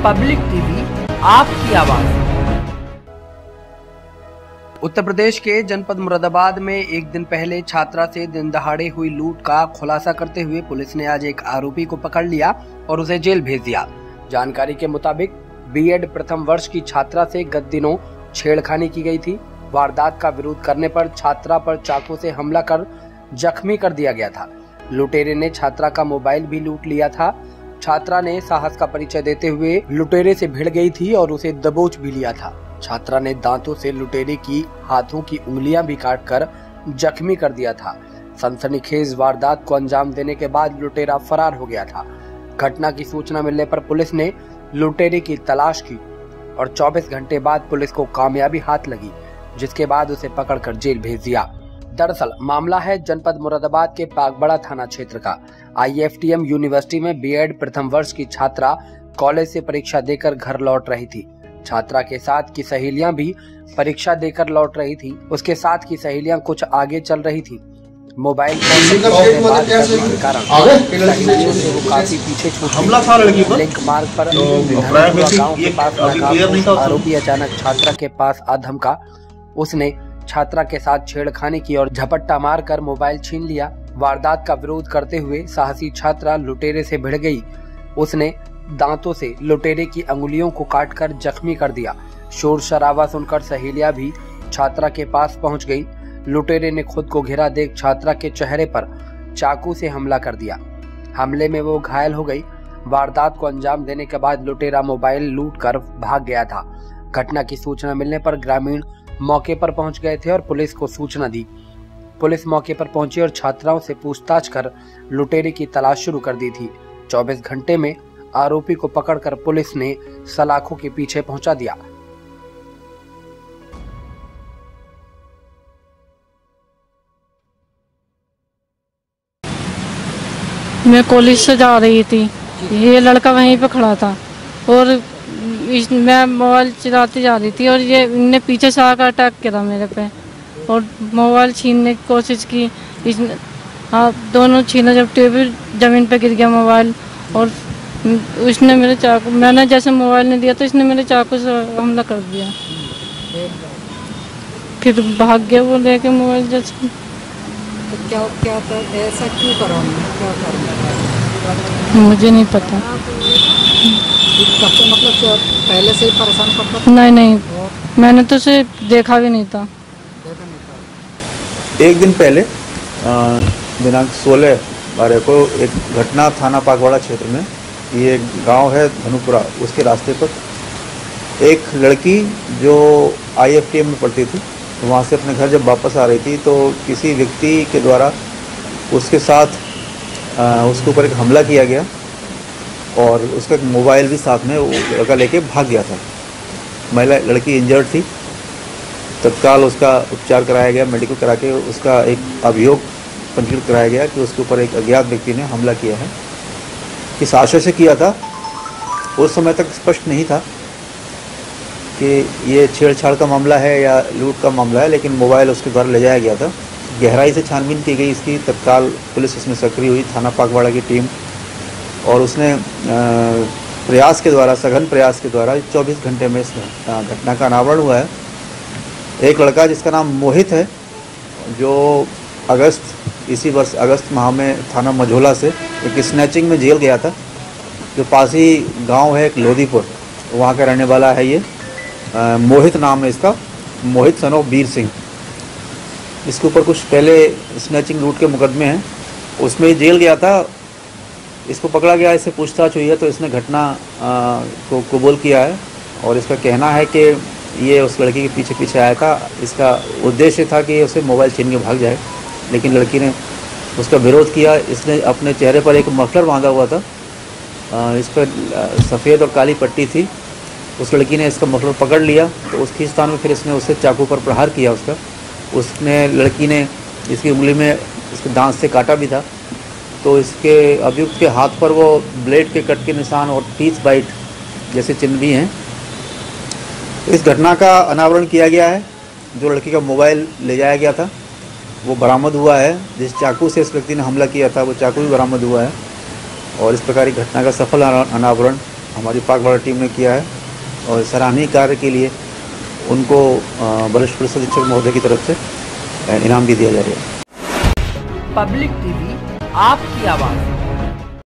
Public TV, आपकी आवाज। उत्तर प्रदेश के जनपद मुरादाबाद में एक दिन पहले छात्रा से दिन दहाड़े हुई लूट का खुलासा करते हुए पुलिस ने आज एक आरोपी को पकड़ लिया और उसे जेल भेज दिया। जानकारी के मुताबिक बीएड प्रथम वर्ष की छात्रा से गत दिनों छेड़खानी की गई थी। वारदात का विरोध करने पर छात्रा पर चाकू से हमला कर जख्मी कर दिया गया था। लुटेरे ने छात्रा का मोबाइल भी लूट लिया था। छात्रा ने साहस का परिचय देते हुए लुटेरे से भिड़ गई थी और उसे दबोच भी लिया था। छात्रा ने दांतों से लुटेरे की हाथों की उंगलियां भी काटकर जख्मी कर दिया था। सनसनीखेज वारदात को अंजाम देने के बाद लुटेरा फरार हो गया था। घटना की सूचना मिलने पर पुलिस ने लुटेरे की तलाश की और 24 घंटे बाद पुलिस को कामयाबी हाथ लगी, जिसके बाद उसे पकड़कर जेल भेज दिया। दरअसल मामला है जनपद मुरादाबाद के पागबड़ा थाना क्षेत्र का। IFTM यूनिवर्सिटी में बीएड प्रथम वर्ष की छात्रा कॉलेज से परीक्षा देकर घर लौट रही थी। छात्रा के साथ की सहेलियां भी परीक्षा देकर लौट रही थी। उसके साथ की सहेलियां कुछ आगे चल रही थी। मोबाइल फोन के कारण सहेलियों से वो काफी पीछे छूट गई। लिंक मार्ग पर गांव के पास आरोपी अचानक छात्रा के पास आ धमका। उसने छात्रा के साथ छेड़खानी की और झपट्टा मारकर मोबाइल छीन लिया। वारदात का विरोध करते हुए साहसी छात्रा लुटेरे से भिड़ गई। उसने दांतों से लुटेरे की अंगुलियों को काटकर जख्मी कर दिया। शोर शराबा सुनकर सहेलियां भी छात्रा के पास पहुंच गई। लुटेरे ने खुद को घिरा देख छात्रा के चेहरे पर चाकू से हमला कर दिया। हमले में वो घायल हो गई। वारदात को अंजाम देने के बाद लुटेरा मोबाइल लूट कर भाग गया था। घटना की सूचना मिलने पर ग्रामीण मौके पर पहुंच गए थे और पुलिस को सूचना दी। पुलिस मौके पर पहुंची और छात्राओं से पूछताछ कर लुटेरे की तलाश शुरू कर दी थी। 24 घंटे में आरोपी को पकड़कर पुलिस ने सलाखों के पीछे पहुंचा दिया। मैं कॉलेज से जा रही थी, ये लड़का वहीं पे खड़ा था और मैं मोबाइल चलाती जा रही थी और ये इनने पीछे से आकर अटैक किया मेरे पे और मोबाइल छीनने की कोशिश की। दोनों छीना, जब टेबल जमीन पे गिर गया मोबाइल और उसने मेरे चाकू, मैंने जैसे मोबाइल ने दिया तो इसने मेरे चाकू से हमला कर दिया। फिर भाग गया वो लेके मोबाइल। जैसे तो क्या था, ऐसा क्यों करा, क्या करा? मुझे नहीं पता। मतलब पहले से ही परेशान करता था? नहीं, मैंने तो उसे देखा भी नहीं था। एक दिन पहले दिनांक 16 बारह को एक घटना थाना पागवाड़ा क्षेत्र में, ये गांव है धनुपुरा, उसके रास्ते पर एक लड़की जो IFTM में पढ़ती थी, वहाँ से अपने घर जब वापस आ रही थी तो किसी व्यक्ति के द्वारा उसके साथ उसके ऊपर एक हमला किया गया और उसका एक मोबाइल भी साथ में वो लड़का लेके भाग गया था। महिला लड़की इंजर्ड थी। तत्काल उसका उपचार कराया गया, मेडिकल करा के उसका एक अभियोग पंजीकृत कराया गया कि उसके ऊपर एक अज्ञात व्यक्ति ने हमला किया है। किस आशय से किया था उस समय तक स्पष्ट नहीं था कि ये छेड़छाड़ का मामला है या लूट का मामला है, लेकिन मोबाइल उसके द्वारा ले जाया गया था। गहराई से छानबीन की गई इसकी। तत्काल पुलिस इसमें सक्रिय हुई, थाना पागवाड़ा की टीम, और उसने प्रयास के द्वारा, सघन प्रयास के द्वारा 24 घंटे में इस घटना का अनावरण हुआ है। एक लड़का जिसका नाम मोहित है, जो इसी वर्ष अगस्त माह में थाना मझोला से एक स्नैचिंग में जेल गया था, जो पास ही गांव है एक लोधीपुर, वहाँ का रहने वाला है। ये मोहित नाम है इसका, मोहित सन ऑफ वीर सिंह। इसके ऊपर कुछ पहले स्नैचिंग लूट के मुकदमे हैं, उसमें जेल गया था। इसको पकड़ा गया, इससे पूछताछ हुई है तो इसने घटना को कबूल किया है और इसका कहना है कि ये उस लड़की के पीछे आया था। इसका उद्देश्य था कि उसे मोबाइल छीन के भाग जाए, लेकिन लड़की ने उसका विरोध किया। इसने अपने चेहरे पर एक मफलर बांधा हुआ था, इस पर सफ़ेद और काली पट्टी थी। उस लड़की ने इसका मफलर पकड़ लिया तो उस खींचतान में फिर इसने उसे चाकू पर प्रहार किया। उसने लड़की ने इसकी उंगली में इसके दांत से काटा भी था, तो इसके अभियुक्त के हाथ पर वो ब्लेड के कट के निशान और टीथ बाइट जैसे चिन्ह भी हैं। इस घटना का अनावरण किया गया है। जो लड़की का मोबाइल ले जाया गया था वो बरामद हुआ है। जिस चाकू से इस व्यक्ति ने हमला किया था वो चाकू भी बरामद हुआ है और इस प्रकार की घटना का सफल अनावरण हमारी पाकवाड़ा टीम ने किया है और सराहनीय कार्य के लिए उनको वरिष्ठ पुलिस अधीक्षक महोदय की तरफ से इनाम भी दिया जा रहा है। पब्लिक टीवी आपकी आवाज़।